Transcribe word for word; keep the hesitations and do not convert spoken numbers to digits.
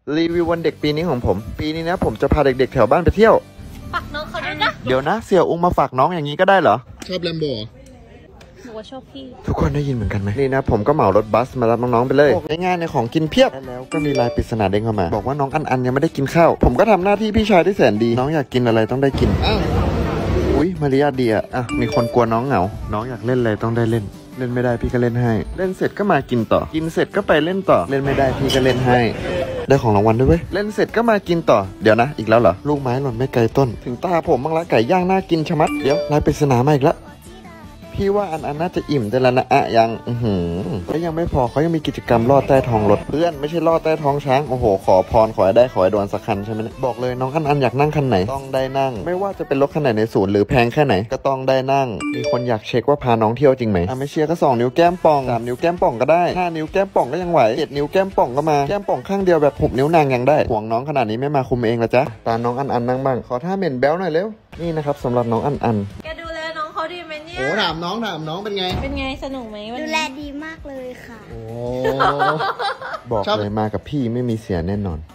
รีวิววันเด็กปีนี้ของผมปีนี้นะผมจะพาเด็กๆแถวบ้านไปเที่ยวฝากน้องเขาด้วยนะเดี๋ยวนะเสี่ยวอุ้งมาฝากน้องอย่างนี้ก็ได้เหรอชอบแลมโบหนูว่าชอบพี่ทุกคนได้ยินเหมือนกันไหมนี่นะผมก็เหมารถบัสมารับน้องๆไปเลยง่ายๆในของกินเพียบแล้วก็มีลายปริศนาเด้งเข้ามาบอกว่าน้องอันอันยังไม่ได้กินข้าวผมก็ทำหน้าที่พี่ชายที่แสนดีน้องอยากกินอะไรต้องได้กินอ้าวอุ้ยมารยาทดีอะอ่ะมีคนกลัวน้องเหงาน้องอยากเล่นอะไรต้องได้เล่นเล่นไม่ได้พี่ก็เล่นให้เล่นเสร็จก็มากินต่อกินเสร็จก็ไปเล่นต่อเล่นไม่ได้พี่ก็เล่นให้ได้ของรางวัลด้วยเว้ยเล่นเสร็จก็มากินต่อเดี๋ยวนะอีกแล้วเหรอลูกไม้หล่นไม่ไกลต้นถึงตาผมบ้างละไก่ย่างน่ากินชะมัดเดี๋ยวลายปริศนามาอีกแล้วพี่ว่าอันอันน่าจะอิ่มแต่ละนะอะยังอือหือแล้วยังไม่พอเขายังมีกิจกรรมลอดใต้ท้องรถเพื่อนไม่ใช่ลอดใต้ท้องช้างโอ้โหขอพรขอให้ได้ขอให้โดนสักคันใช่ไหมบอกเลยน้องอันอันอยากนั่งคันไหนต้องได้นั่งไม่ว่าจะเป็นรถคันไหนในศูนย์หรือแพงแค่ไหนก็ต้องได้นั่งมีคนอยากเช็คว่าพาน้องเที่ยวจริงไหมอ่ะไม่เชียร์ก็สองนิ้วแก้มป่องสามนิ้วแก้มป่องก็ได้ห้านิ้วแก้มป่องก็ยังไหวเจ็ดนิ้วแก้มป่องก็มาแก้มป่องข้างเดียวแบบหุบนิ้วนางยังได้ห่วงน้องขนาดนี้ไม่มาคุมเองละจ๊ะตาน้องอันอันนั่งบ้างขอท่าเหม็นแบ๊วหน่อยเร็วนี่นะครับสำหรับน้องอันอันแกดูแลน้องเขาดีไหมเนี่ยโอ้ถามน้องถามน้องเป็นไงเป็นไงสนุกไหมวันนี้ดูแลดีมากเลยค่ะโอ้บอกเลยมากับพี่ไม่มีเสียแน่นอน